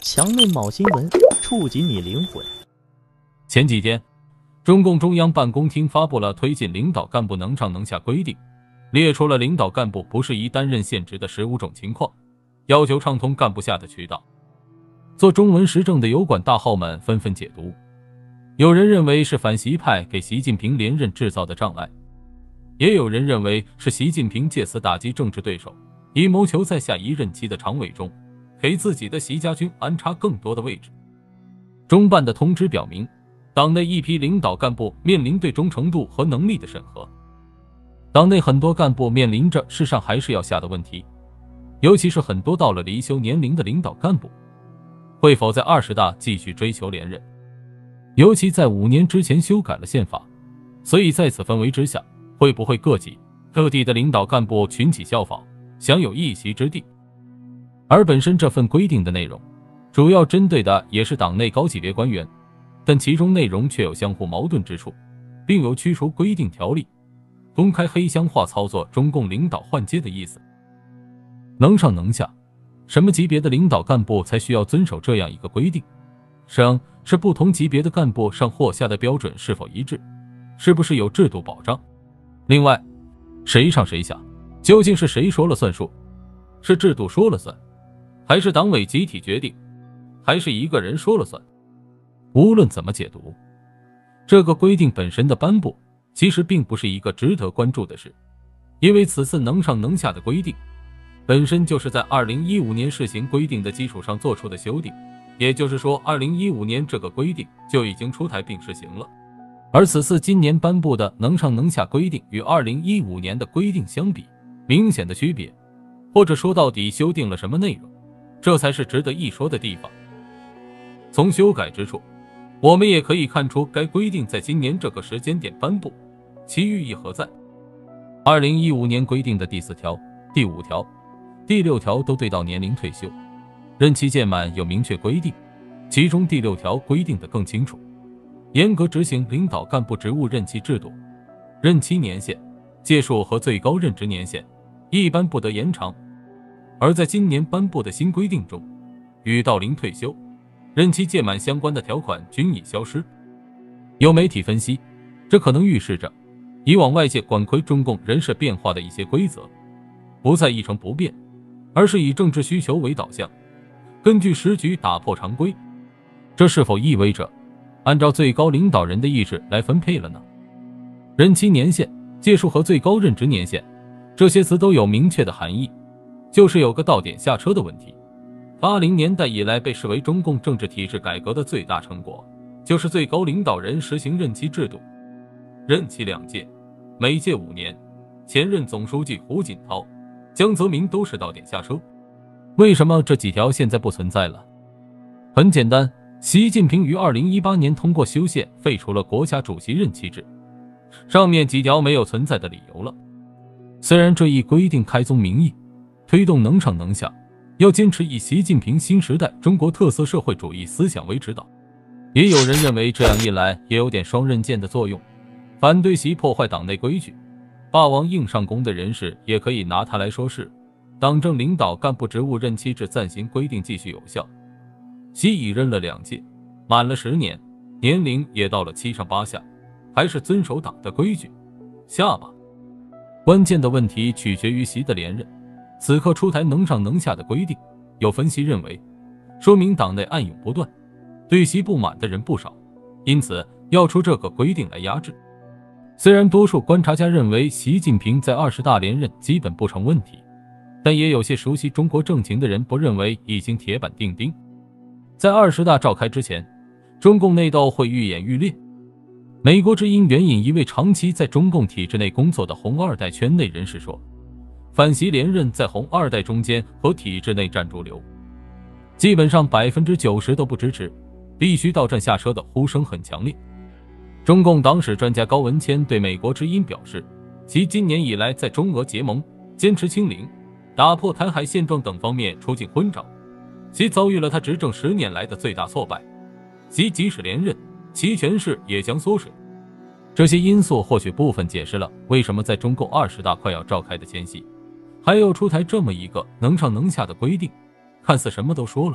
强内某新闻，触及你灵魂。 前几天，中共中央办公厅发布了推进领导干部能上能下规定，列出了领导干部不适宜担任现职的15种情况，要求畅通干部下的渠道。做中文时政的油管大号们纷纷解读，有人认为是反习派给习近平连任制造的障碍，也有人认为是习近平借此打击政治对手，以谋求在下一任期的常委中给自己的习家军安插更多的位置。中办的通知表明，党内一批领导干部面临对忠诚度和能力的审核。党内很多干部面临着是上还是要下的问题，尤其是很多到了离休年龄的领导干部，会否在20大继续追求连任？尤其在5年之前修改了宪法，所以在此氛围之下，会不会各级各地的领导干部群起效仿，享有一席之地？而本身这份规定的内容，主要针对的也是党内高级别官员，但其中内容却有相互矛盾之处，并有驱除规定条例、公开黑箱化操作中共领导换届的意思。能上能下，什么级别的领导干部才需要遵守这样一个规定？上是不同级别的干部上或下的标准是否一致，是不是有制度保障？另外，谁上谁下，究竟是谁说了算数？是制度说了算，还是党委集体决定，还是一个人说了算？无论怎么解读，这个规定本身的颁布其实并不是一个值得关注的事，因为此次能上能下的规定本身就是在2015年试行规定的基础上做出的修订，也就是说2015年这个规定就已经出台并实行了。而此次今年颁布的能上能下规定与2015年的规定相比，明显的区别，或者说到底修订了什么内容，这才是值得一说的地方。从修改之处，我们也可以看出该规定在今年这个时间点颁布，其寓意何在。2015年规定的第4条、第5条、第6条都对到年龄退休、任期届满有明确规定，其中第6条规定得更清楚，严格执行领导干部职务任期制度，任期年限、届数和最高任职年限一般不得延长。而在今年颁布的新规定中，与到龄退休、任期届满相关的条款均已消失。有媒体分析，这可能预示着以往外界管窥中共人事变化的一些规则不再一成不变，而是以政治需求为导向，根据时局打破常规。这是否意味着按照最高领导人的意志来分配了呢？任期年限、届数和最高任职年限这些词都有明确的含义，就是有个到点下车的问题。80年代以来被视为中共政治体制改革的最大成果，就是最高领导人实行任期制度，任期2届，每届5年，前任总书记胡锦涛、江泽民都是到点下车。为什么这几条现在不存在了？很简单，习近平于2018年通过修宪废除了国家主席任期制，上面几条没有存在的理由了。虽然这一规定开宗明义，推动能上能下，要坚持以习近平新时代中国特色社会主义思想为指导，也有人认为这样一来也有点双刃剑的作用，反对习破坏党内规矩、霸王硬上弓的人士也可以拿它来说事。党政领导干部职务任期制暂行规定继续有效，习已任了2届，满了10年，年龄也到了7上8下，还是遵守党的规矩，下吧。关键的问题取决于习的连任。此刻出台能上能下的规定，有分析认为，说明党内暗涌不断，对习不满的人不少，因此要出这个规定来压制。虽然多数观察家认为习近平在20大连任基本不成问题，但也有些熟悉中国政情的人不认为已经铁板钉钉。在20大召开之前，中共内斗会愈演愈烈。美国之音援引一位长期在中共体制内工作的红二代圈内人士说，反习连任在红二代中间和体制内占主流，基本上90%都不支持，必须到站下车的呼声很强烈。中共党史专家高文谦对美国之音表示，其今年以来在中俄结盟、坚持清零、打破台海现状等方面出尽昏招，其遭遇了他执政10年来的最大挫败，其即使连任，其权势也将缩水。这些因素或许部分解释了为什么在中共20大快要召开的前夕，还要出台这么一个能上能下的规定，看似什么都说了，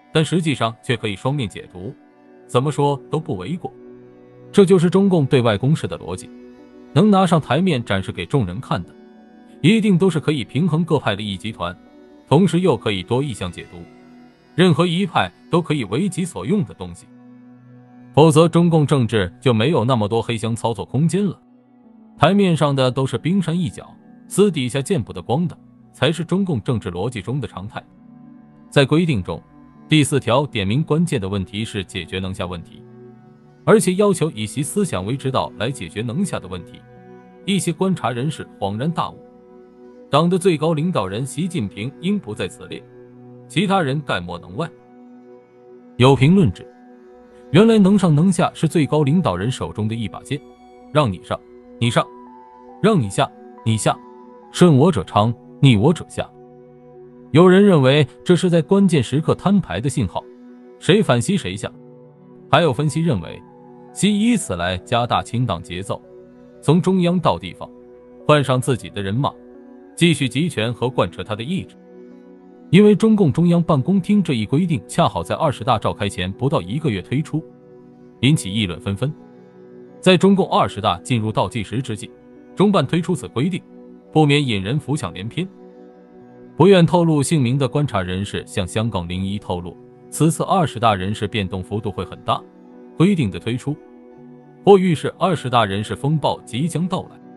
但实际上却可以双面解读，怎么说都不为过。这就是中共对外公示的逻辑，能拿上台面展示给众人看的，一定都是可以平衡各派利益集团，同时又可以多意向解读，任何一派都可以为己所用的东西。否则中共政治就没有那么多黑箱操作空间了。台面上的都是冰山一角，私底下见不得光的才是中共政治逻辑中的常态。在规定中，第4条点明关键的问题是解决能下问题，而且要求以其思想为指导来解决能下的问题。一些观察人士恍然大悟，党的最高领导人习近平应不在此列，其他人概莫能外。有评论指，原来能上能下是最高领导人手中的一把剑，让你上你上，让你下你下，顺我者昌，逆我者下。有人认为这是在关键时刻摊牌的信号，谁反击谁下。还有分析认为，习以此来加大清党节奏，从中央到地方换上自己的人马，继续集权和贯彻他的意志。因为中共中央办公厅这一规定恰好在20大召开前不到1个月推出，引起议论纷纷。在中共20大进入倒计时之际，中办推出此规定，不免引人浮想联翩。不愿透露姓名的观察人士向香港01透露，此次20大人事变动幅度会很大，规定的推出或预示20大人事风暴即将到来。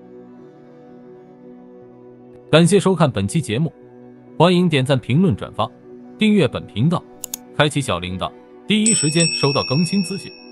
感谢收看本期节目，欢迎点赞、评论、转发，订阅本频道，开启小铃铛，第一时间收到更新资讯。